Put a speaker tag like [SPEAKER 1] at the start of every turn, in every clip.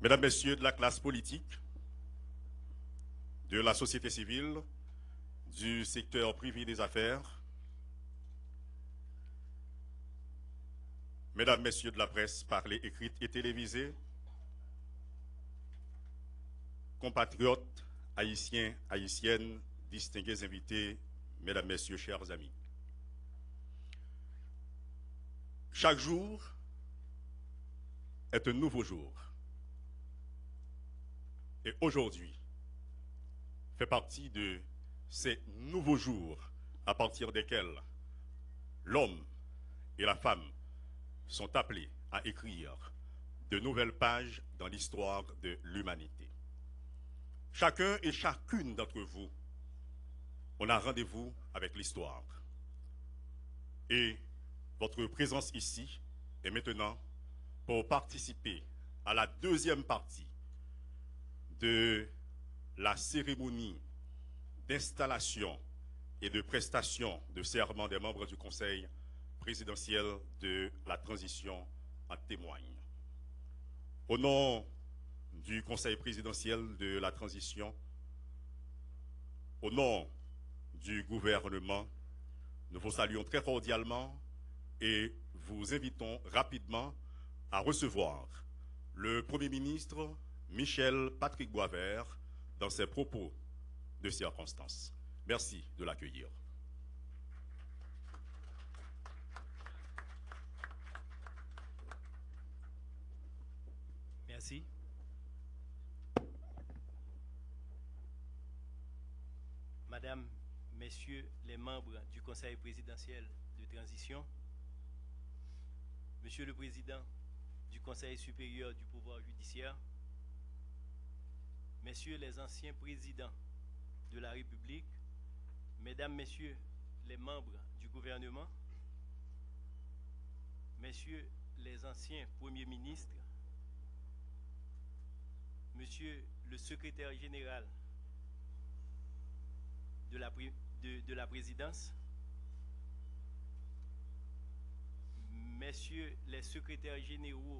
[SPEAKER 1] Mesdames, Messieurs de la classe politique, de la société civile, du secteur privé des affaires, Mesdames, Messieurs de la presse parlée, écrite et télévisée, compatriotes, haïtiens, haïtiennes, distingués invités, Mesdames, Messieurs, chers amis. Chaque jour est un nouveau jour. Et aujourd'hui fait partie de ces nouveaux jours à partir desquels l'homme et la femme sont appelés à écrire de nouvelles pages dans l'histoire de l'humanité. Chacun et chacune d'entre vous, on a rendez-vous avec l'histoire. Et votre présence ici est maintenant pour participer à la deuxième partie de la cérémonie d'installation et de prestation de serment des membres du Conseil présidentiel de la transition en témoigne. Au nom du Conseil présidentiel de la transition, au nom du gouvernement, nous vous saluons très cordialement et vous invitons rapidement à recevoir le Premier ministre Michel Patrick Boisvert dans ses propos de circonstance. Merci de l'accueillir.
[SPEAKER 2] Merci. Madame, Messieurs les membres du Conseil présidentiel de transition, Monsieur le Président du Conseil supérieur du pouvoir judiciaire, Messieurs les anciens présidents de la République, Mesdames, Messieurs les membres du gouvernement, Messieurs les anciens premiers ministres, Monsieur le secrétaire général de la présidence, Messieurs les secrétaires généraux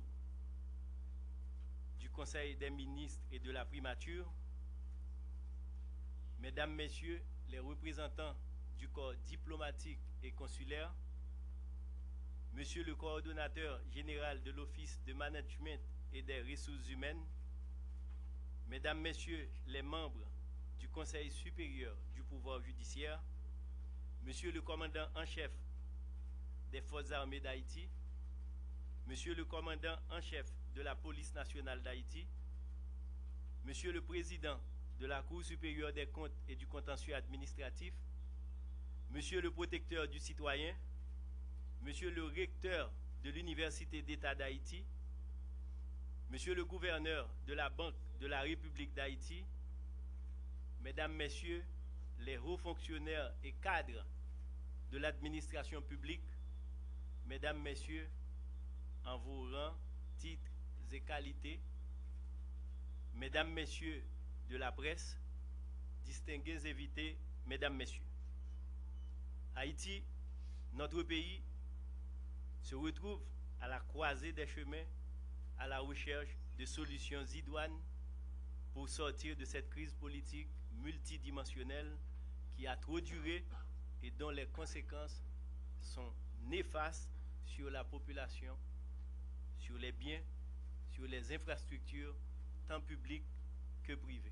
[SPEAKER 2] du Conseil des ministres et de la primature, Mesdames, Messieurs les représentants du corps diplomatique et consulaire, Monsieur le coordonnateur général de l'Office de management et des ressources humaines, Mesdames, Messieurs les membres du Conseil supérieur du pouvoir judiciaire, Monsieur le commandant en chef des Forces armées d'Haïti, Monsieur le commandant en chef de la police nationale d'Haïti, Monsieur le président de la Cour supérieure des comptes et du contentieux administratif, Monsieur le protecteur du citoyen, Monsieur le recteur de l'Université d'État d'Haïti, Monsieur le gouverneur de la Banque de la République d'Haïti, Mesdames, Messieurs les hauts fonctionnaires et cadres de l'administration publique, Mesdames, Messieurs, en vos rangs, titres et qualités, Mesdames, Messieurs de la presse, distingués invités, Mesdames, Messieurs. Haïti, notre pays, se retrouve à la croisée des chemins à la recherche de solutions idoines pour sortir de cette crise politique multidimensionnelle qui a trop duré et dont les conséquences sont néfastes sur la population, sur les biens, sur les infrastructures, tant publiques que privées.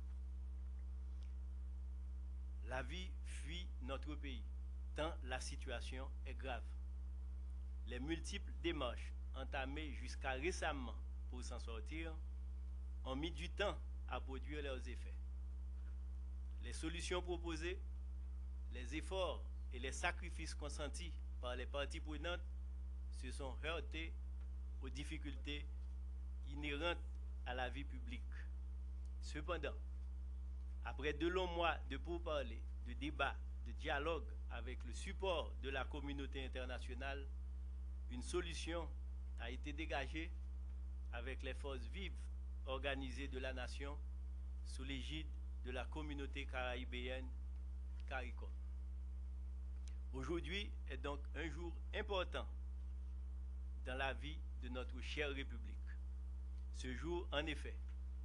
[SPEAKER 2] La vie fuit notre pays, tant la situation est grave. Les multiples démarches entamées jusqu'à récemment pour s'en sortir ont mis du temps à produire leurs effets. Les solutions proposées, les efforts et les sacrifices consentis par les parties prenantes se sont heurtés aux difficultés inhérentes à la vie publique. Cependant, après de longs mois de pourparlers, de débats, de dialogue avec le support de la communauté internationale, une solution a été dégagée avec les forces vives organisées de la nation sous l'égide de la communauté caribéenne CARICOM. Aujourd'hui est donc un jour important dans la vie de notre chère République. Ce jour, en effet,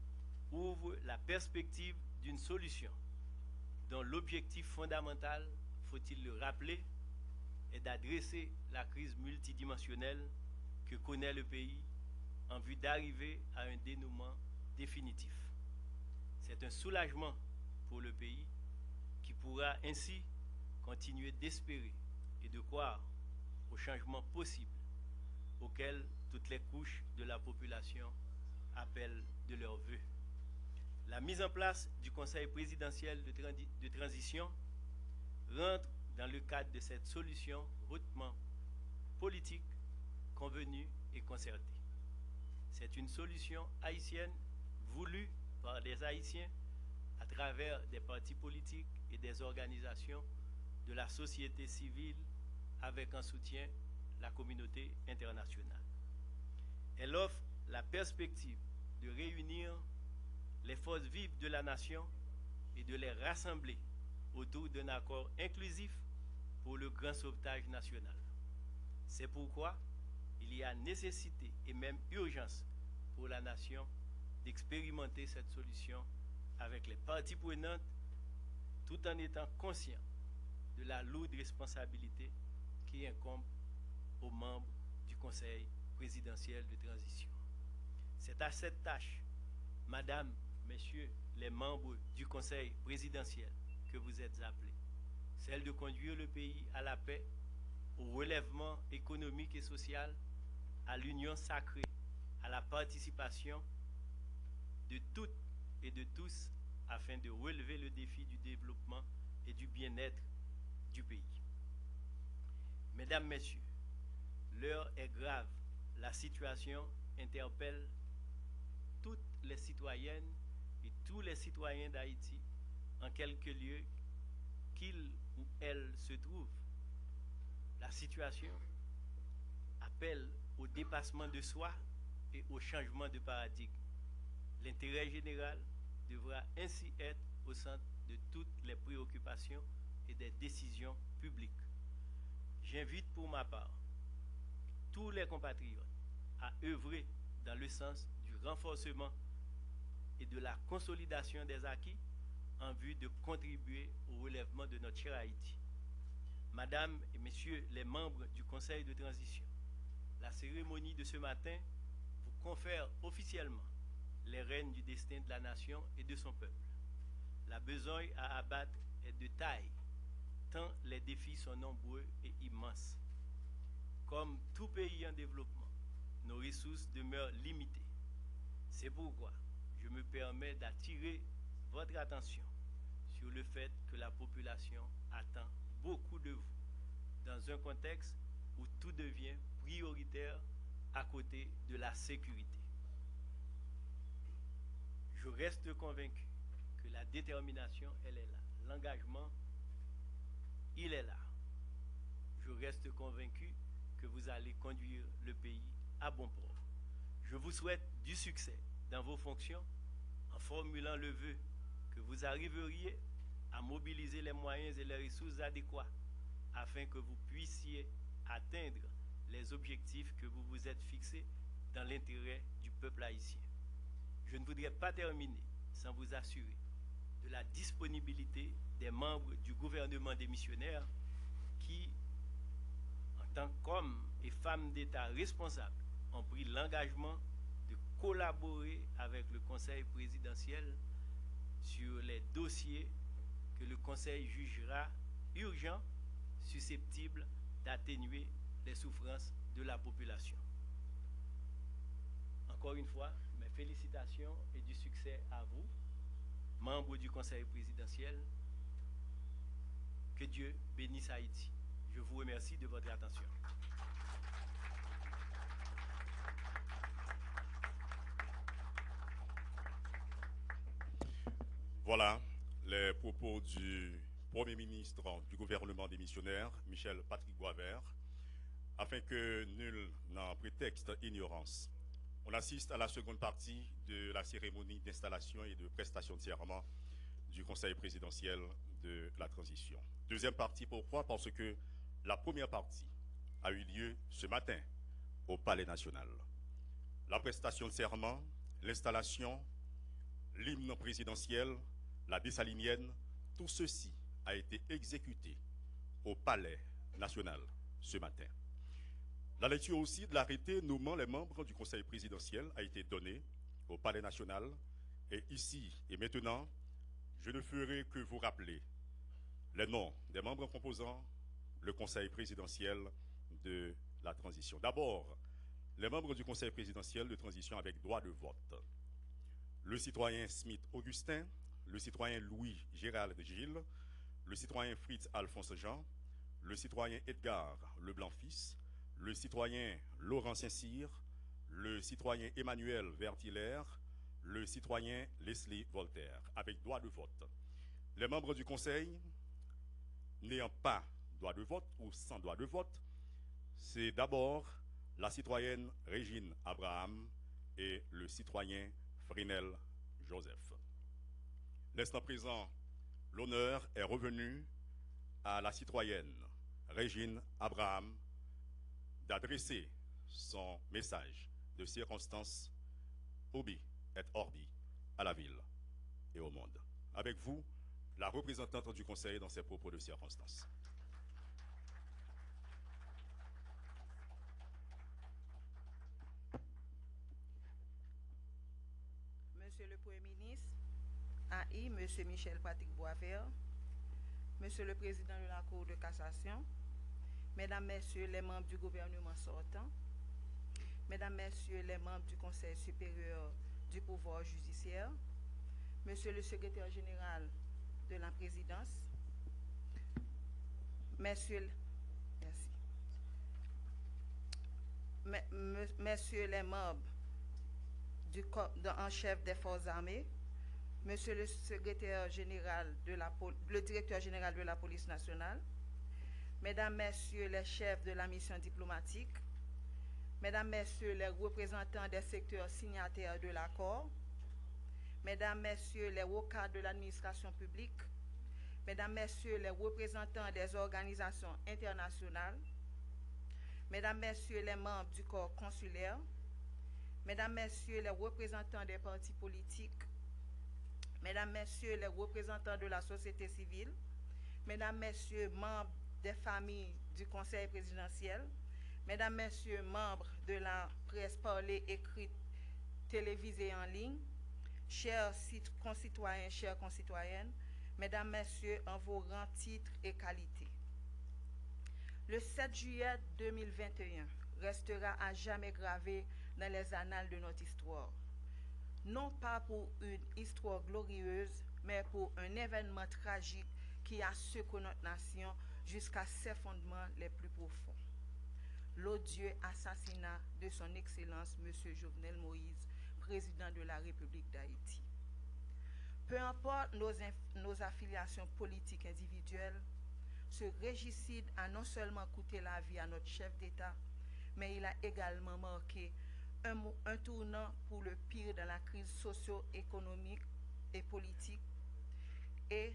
[SPEAKER 2] ouvre la perspective d'une solution dont l'objectif fondamental, faut-il le rappeler, est d'adresser la crise multidimensionnelle que connaît le pays en vue d'arriver à un dénouement définitif. C'est un soulagement pour le pays qui pourra ainsi continuer d'espérer et de croire au changement possible auquel toutes les couches de la population appellent de leur vœu. La mise en place du Conseil présidentiel de transition rentre dans le cadre de cette solution hautement politique, convenue et concertée. C'est une solution haïtienne voulue par les Haïtiens à travers des partis politiques et des organisations de la société civile avec en soutien la communauté internationale. Elle offre la perspective de réunir les forces vives de la nation et de les rassembler autour d'un accord inclusif pour le grand sauvetage national. C'est pourquoi il y a nécessité et même urgence pour la nation d'expérimenter cette solution avec les parties prenantes tout en étant conscient de la lourde responsabilité qui incombe aux membres du Conseil présidentiel de transition. C'est à cette tâche, Madame, Messieurs les membres du Conseil présidentiel, que vous êtes appelés, celle de conduire le pays à la paix, au relèvement économique et social, à l'union sacrée, à la participation de toutes et de tous afin de relever le défi du développement et du bien-être du pays. Mesdames, Messieurs, l'heure est grave. La situation interpelle toutes les citoyennes et tous les citoyens d'Haïti en quelque lieu qu'ils ou elles se trouvent. La situation appelle au dépassement de soi et au changement de paradigme. L'intérêt général devra ainsi être au centre de toutes les préoccupations et des décisions publiques. J'invite pour ma part tous les compatriotes à œuvrer dans le sens du renforcement et de la consolidation des acquis en vue de contribuer au relèvement de notre cher Haïti. Madame et Messieurs les membres du Conseil de transition, la cérémonie de ce matin vous confère officiellement les rênes du destin de la nation et de son peuple. La besogne à abattre est de taille, tant les défis sont nombreux et immenses. Comme tout pays en développement, nos ressources demeurent limitées. C'est pourquoi je me permets d'attirer votre attention sur le fait que la population attend beaucoup de vous dans un contexte où tout devient prioritaire à côté de la sécurité. Je reste convaincu que la détermination, elle est là. L'engagement, il est là. Je reste convaincu que vous allez conduire le pays à bon port. Je vous souhaite du succès dans vos fonctions en formulant le vœu que vous arriveriez à mobiliser les moyens et les ressources adéquats afin que vous puissiez atteindre les objectifs que vous vous êtes fixés dans l'intérêt du peuple haïtien. Je ne voudrais pas terminer sans vous assurer de la disponibilité des membres du gouvernement démissionnaire qui, en tant qu'hommes et femmes d'État responsables, ont pris l'engagement de collaborer avec le Conseil présidentiel sur les dossiers que le Conseil jugera urgents, susceptibles d'atténuer les souffrances de la population. Encore une fois, mes félicitations et du succès à vous, membres du Conseil présidentiel. Que Dieu bénisse Haïti. Je vous remercie de votre attention.
[SPEAKER 1] Voilà les propos du Premier ministre du gouvernement démissionnaire, Michel Patrick Boisvert, afin que nul n'en prétexte ignorance. On assiste à la seconde partie de la cérémonie d'installation et de prestation de serment du Conseil présidentiel de la transition. Deuxième partie, pourquoi? Parce que la première partie a eu lieu ce matin au Palais national. La prestation de serment l'installation, l'hymne présidentiel, la dessalinienne, tout ceci a été exécuté au Palais national ce matin. La lecture aussi de l'arrêté nommant les membres du Conseil présidentiel a été donnée au Palais national. Et ici et maintenant, je ne ferai que vous rappeler les noms des membres composant le Conseil présidentiel de la transition. D'abord, les membres du Conseil présidentiel de transition avec droit de vote. Le citoyen Smith Augustin, le citoyen Louis Gérald Gilles, le citoyen Fritz Alphonse Jean, le citoyen Edgar Leblanc-Fils, le citoyen Laurent Saint-Cyr, le citoyen Emmanuel Vertillaire, le citoyen Leslie Voltaire, avec droit de vote. Les membres du Conseil n'ayant pas droit de vote ou sans droit de vote, c'est d'abord la citoyenne Régine Abraham et le citoyen Frinel Joseph. L'instant présent, l'honneur est revenu à la citoyenne Régine Abraham d'adresser son message de circonstance Obi et Orbi à la ville et au monde. Avec vous, la représentante du Conseil dans ses propos de circonstance.
[SPEAKER 3] Monsieur le Premier ministre, AI, Monsieur Michel Patrick Boisvert, Monsieur le Président de la Cour de cassation, Mesdames, Messieurs les membres du gouvernement sortant, Mesdames, Messieurs les membres du Conseil supérieur du pouvoir judiciaire, Monsieur le Secrétaire général de la Présidence, Messieurs les membres du corps en chef des forces armées, Monsieur le Secrétaire général le Directeur général de la police nationale, Mesdames, Messieurs les chefs de la mission diplomatique, Mesdames, Messieurs les représentants des secteurs signataires de l'accord, Mesdames, Messieurs les hauts cadres de l'administration publique, Mesdames, Messieurs les représentants des organisations internationales, Mesdames, Messieurs les membres du corps consulaire, Mesdames, Messieurs les représentants des partis politiques, Mesdames, Messieurs les représentants de la société civile, Mesdames, Messieurs membres des familles du Conseil présidentiel, Mesdames, Messieurs membres de la presse parlée, écrite, télévisée et en ligne, chers concitoyens, chères concitoyennes, Mesdames, Messieurs, en vos rangs, titres et qualités. Le 7 juillet 2021 restera à jamais gravé dans les annales de notre histoire. Non pas pour une histoire glorieuse, mais pour un événement tragique qui a secoué notre nation jusqu'à ses fondements les plus profonds. L'odieux assassinat de son Excellence M. Jovenel Moïse, président de la République d'Haïti. Peu importe nos affiliations politiques individuelles, ce régicide a non seulement coûté la vie à notre chef d'État, mais il a également marqué un tournant pour le pire dans la crise socio-économique et politique et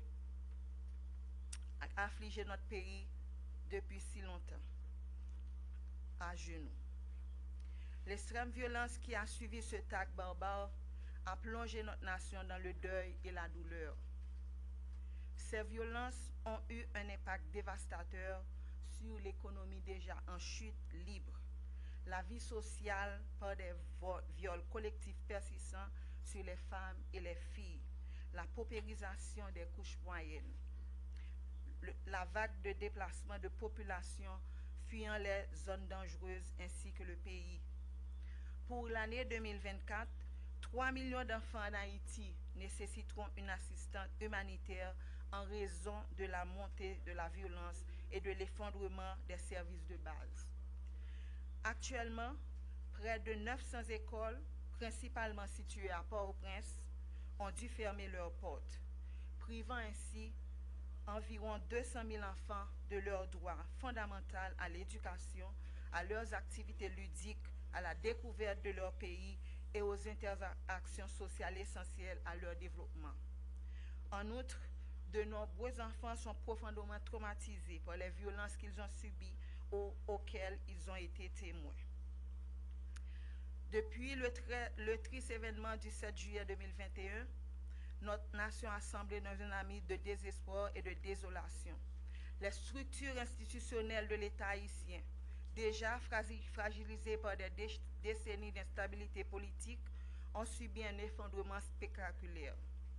[SPEAKER 3] a affligé notre pays depuis si longtemps, à genoux. L'extrême violence qui a suivi ce acte barbare a plongé notre nation dans le deuil et la douleur. Ces violences ont eu un impact dévastateur sur l'économie déjà en chute libre, la vie sociale par des viols collectifs persistants sur les femmes et les filles, la paupérisation des couches moyennes, la vague de déplacement de population fuyant les zones dangereuses ainsi que le pays. Pour l'année 2024, 3 millions d'enfants en Haïti nécessiteront une assistance humanitaire en raison de la montée de la violence et de l'effondrement des services de base. Actuellement, près de 900 écoles, principalement situées à Port-au-Prince, ont dû fermer leurs portes, privant ainsi environ 200 000 enfants de leur droit fondamental à l'éducation, à leurs activités ludiques, à la découverte de leur pays et aux interactions sociales essentielles à leur développement. En outre, de nombreux enfants sont profondément traumatisés par les violences qu'ils ont subies ou auxquelles ils ont été témoins. Depuis le triste événement du 7 juillet 2021, notre nation a semblé dans un ami de désespoir et de désolation. Les structures institutionnelles de l'État haïtien, déjà fragilisées par des décennies d'instabilité politique, ont subi un effondrement spectaculaire.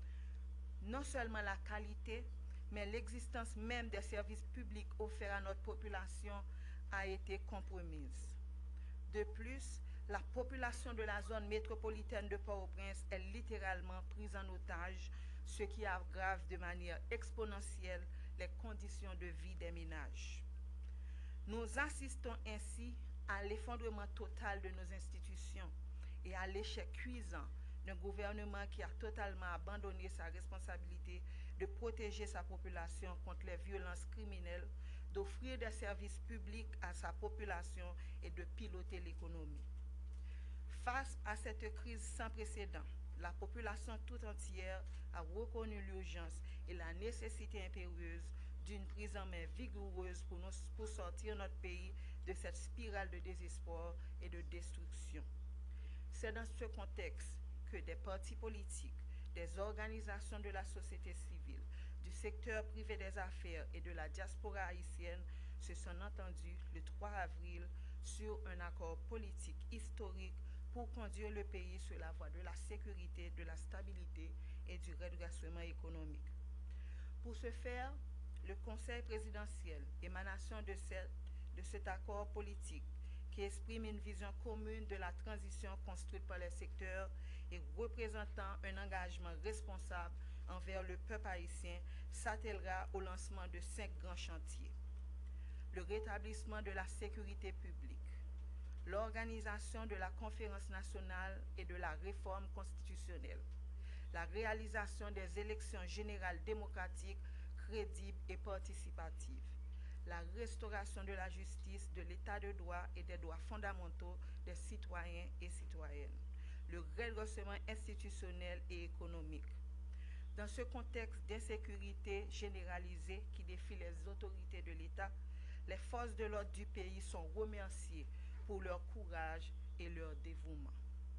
[SPEAKER 3] Non seulement la qualité, mais l'existence même des services publics offerts à notre population a été compromise. De plus, la population de la zone métropolitaine de Port-au-Prince est littéralement prise en otage, ce qui aggrave de manière exponentielle les conditions de vie des ménages. Nous assistons ainsi à l'effondrement total de nos institutions et à l'échec cuisant d'un gouvernement qui a totalement abandonné sa responsabilité de protéger sa population contre les violences criminelles, d'offrir des services publics à sa population et de piloter l'économie. Face à cette crise sans précédent, la population tout entière a reconnu l'urgence et la nécessité impérieuse d'une prise en main vigoureuse pour sortir notre pays de cette spirale de désespoir et de destruction. C'est dans ce contexte que des partis politiques, des organisations de la société civile, du secteur privé des affaires et de la diaspora haïtienne se sont entendus le 3 avril sur un accord politique historique pour conduire le pays sur la voie de la sécurité, de la stabilité et du redressement économique. Pour ce faire, le Conseil présidentiel, émanation de cet accord politique, qui exprime une vision commune de la transition construite par les secteurs et représentant un engagement responsable envers le peuple haïtien, s'attellera au lancement de 5 grands chantiers. Le rétablissement de la sécurité publique, l'organisation de la conférence nationale et de la réforme constitutionnelle, la réalisation des élections générales démocratiques, crédibles et participatives, la restauration de la justice, de l'état de droit et des droits fondamentaux des citoyens et citoyennes, le redressement institutionnel et économique. Dans ce contexte d'insécurité généralisée qui défie les autorités de l'État, les forces de l'ordre du pays sont remerciées pour leur courage et leur dévouement.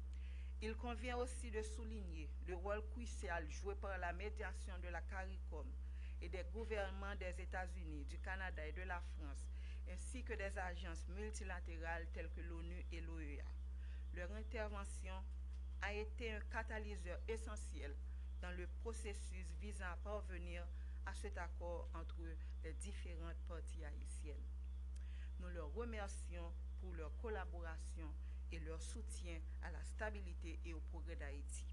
[SPEAKER 3] Il convient aussi de souligner le rôle crucial joué par la médiation de la CARICOM et des gouvernements des États-Unis, du Canada et de la France, ainsi que des agences multilatérales telles que l'ONU et l'OEA. Leur intervention a été un catalyseur essentiel dans le processus visant à parvenir à cet accord entre les différentes parties haïtiennes. Nous leur remercions pour leur collaboration et leur soutien à la stabilité et au progrès d'Haïti.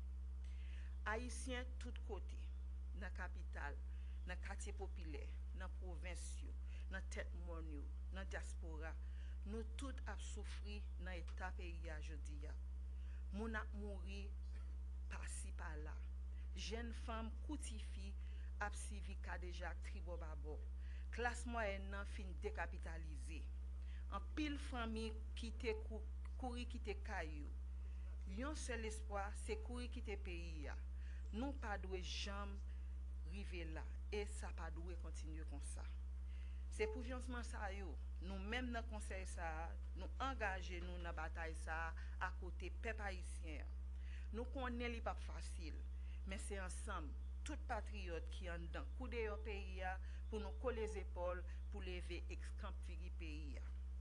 [SPEAKER 3] Haïtiens tous côtés, dans la capitale, dans le quartier populaire, dans la province, dans la tête monde, dans la diaspora, nous tous avons souffert dans l'état pays aujourd'hui. Nous avons mouru par-ci par-là. Jeunes femmes coutifiées ont suivi déjà tribo babo. Classe moyenne fin décapitalisée. En pile famille qui te courir qui te caillou. Yon seul espoir c'est courir qui te pays. Nous pas doué jamais river là et ça pas doué continuer comme ça. C'est pour financement ça yo, nous même dans conseil ça, nous engager nous dans bataille ça à côté peuple haïtien. Nous connaissons li pas facile, mais c'est ensemble tout patriote qui en dedans couder au pays pour nous coller les épaules pour lever ex-camp-firi pays.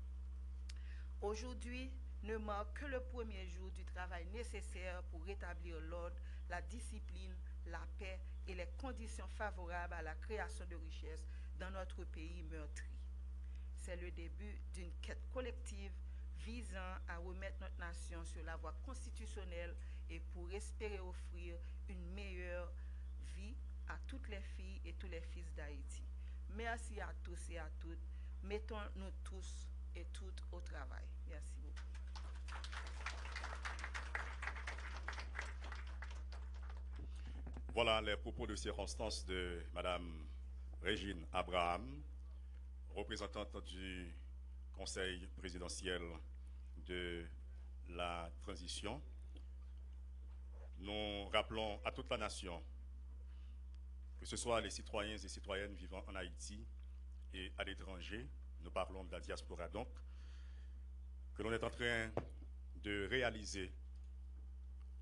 [SPEAKER 3] Aujourd'hui ne marque que le premier jour du travail nécessaire pour rétablir l'ordre, la discipline, la paix et les conditions favorables à la création de richesses dans notre pays meurtri. C'est le début d'une quête collective visant à remettre notre nation sur la voie constitutionnelle et pour espérer offrir une meilleure vie à toutes les filles et tous les fils d'Haïti. Merci à tous et à toutes. Mettons-nous tous et toutes au travail. Merci beaucoup.
[SPEAKER 1] Voilà les propos de circonstance de Mme Régine Abraham, représentante du Conseil présidentiel de la transition. Nous rappelons à toute la nation, que ce soit les citoyens et citoyennes vivant en Haïti et à l'étranger, nous parlons de la diaspora donc, que l'on est en train de réaliser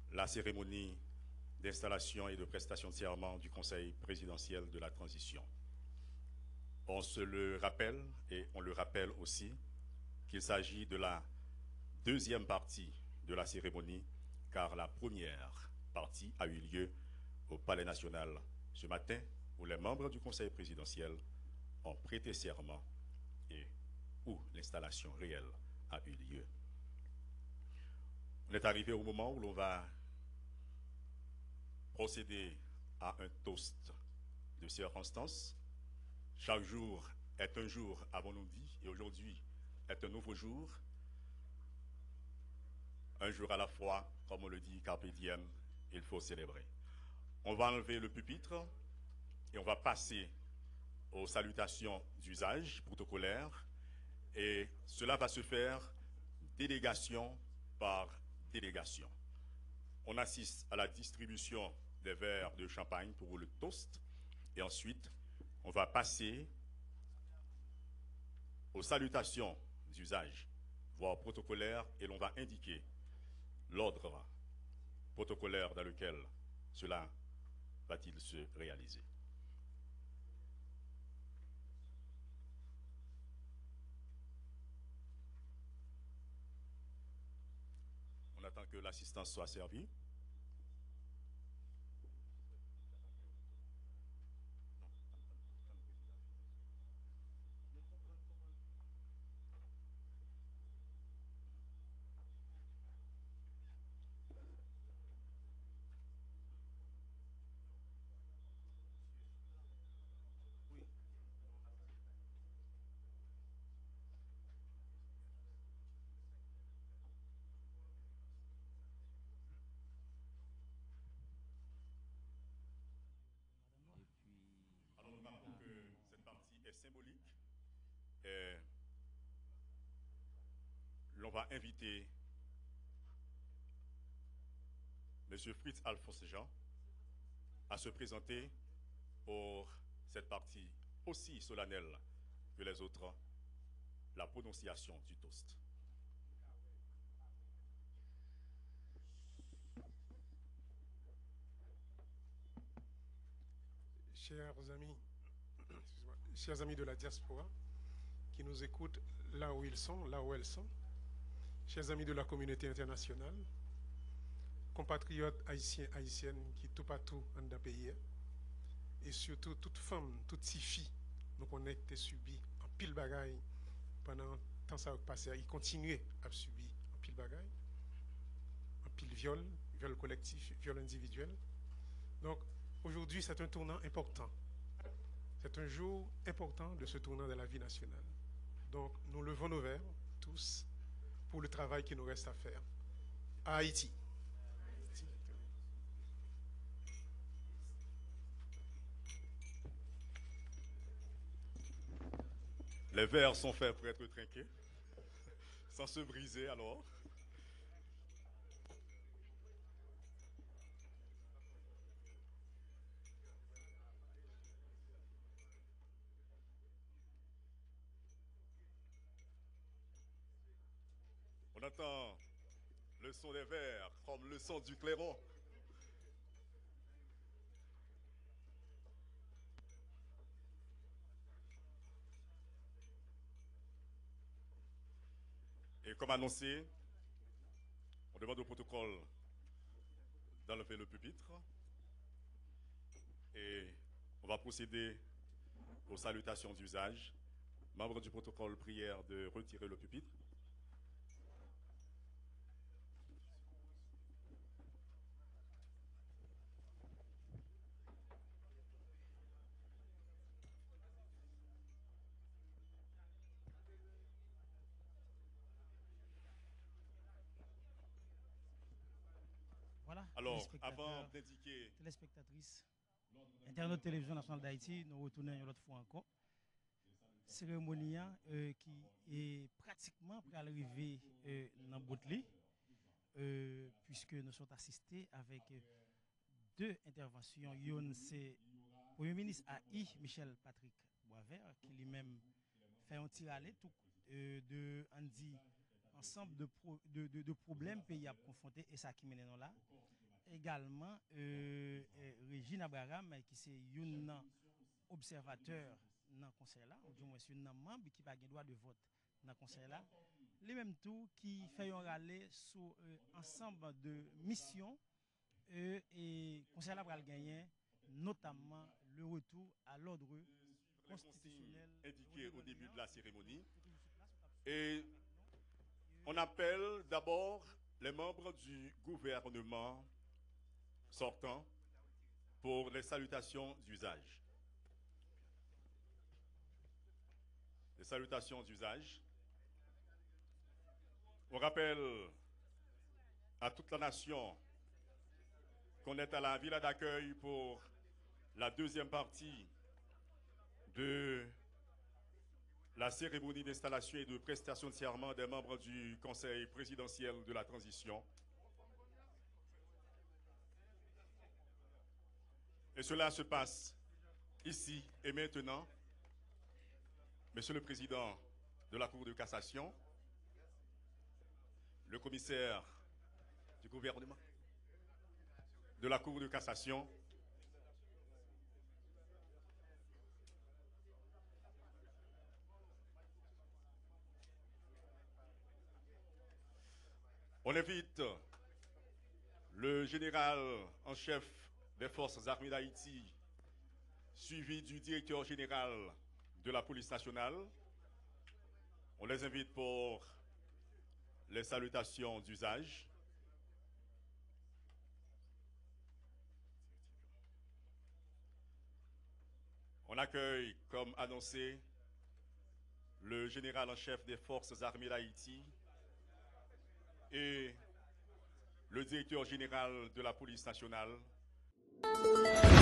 [SPEAKER 1] la cérémonie d'installation et de prestation de serment du Conseil présidentiel de la transition. On se le rappelle et on le rappelle aussi qu'il s'agit de la deuxième partie de la cérémonie, car la première partie a eu lieu au Palais national ce matin, où les membres du Conseil présidentiel ont prêté serment et où l'installation réelle a eu lieu. On est arrivé au moment où l'on va procéder à un toast de circonstance. Chaque jour est un jour, avons-nous dit, et aujourd'hui est un nouveau jour. Un jour à la fois, comme on le dit, carpe diem, il faut célébrer. On va enlever le pupitre et on va passer aux salutations d'usage protocolaires, et cela va se faire délégation par délégation. On assiste à la distribution des verres de champagne pour le toast, et ensuite on va passer aux salutations d'usage, voire protocolaires, et l'on va indiquer l'ordre protocolaire dans lequel cela va-t-il se réaliser. On attend que l'assistance soit servie. Alors nous rappelons que cette partie est symbolique. Et l'on va inviter M. Fritz Alphonse Jean à se présenter pour cette partie aussi solennelle que les autres, la prononciation du toast.
[SPEAKER 4] Chers amis de la diaspora qui nous écoutent là où ils sont, là où elles sont, chers amis de la communauté internationale, compatriotes haïtiens, haïtiennes qui tout partout en un pays, et surtout toute femme, toute si fille, nous connaissons qui subi en pile bagaille pendant tant ça a passé, ils continuent à subir en pile bagaille, en pile viol collectif, viol individuel. Donc aujourd'hui c'est un tournant important. C'est un jour important de ce tournant de la vie nationale. Donc nous levons nos verres tous pour le travail qui nous reste à faire à Haïti.
[SPEAKER 1] Les verres sont faits pour être trinqués, sans se briser alors. On entend le son des verres comme le son du clairon. Et comme annoncé, on demande au protocole d'enlever le pupitre et on va procéder aux salutations d'usage. Membres du protocole, prière de retirer le pupitre.
[SPEAKER 5] Voilà,
[SPEAKER 1] Alors, avant d'indiquer...
[SPEAKER 5] téléspectatrices, internautes télévision nationale d'Haïti, nous retournons une autre fois encore. Cérémonie qui est pratiquement pour arriver dans Boutli, puisque nous sommes assistés avec deux interventions. Une, c'est le Premier ministre AI, Michel Patrick Boisvert, qui lui-même fait un tir aller tout de Andy, ensemble de problèmes pays à confronter et ça qui mène là. également Régine Abraham, qui c'est un observateur dans le conseil là, ou du moins c'est un membre qui n'a pas le droit de vote dans le conseil là. Les mêmes tout qui fait un rallye sur ensemble de missions et conseil là va gagner, notamment le retour à l'ordre constitutionnel
[SPEAKER 1] indiqué au début de la cérémonie. Et on appelle d'abord les membres du gouvernement sortant pour les salutations d'usage. Les salutations d'usage. On rappelle à toute la nation qu'on est à la villa d'accueil pour la deuxième partie de la cérémonie d'installation et de prestation de serment des membres du Conseil présidentiel de la transition. Et cela se passe ici et maintenant. Monsieur le Président de la Cour de cassation, le commissaire du gouvernement de la Cour de cassation, on invite le général en chef des forces armées d'Haïti, suivi du directeur général de la police nationale. On les invite pour les salutations d'usage. On accueille, comme annoncé, le général en chef des forces armées d'Haïti et le directeur général de la police nationale.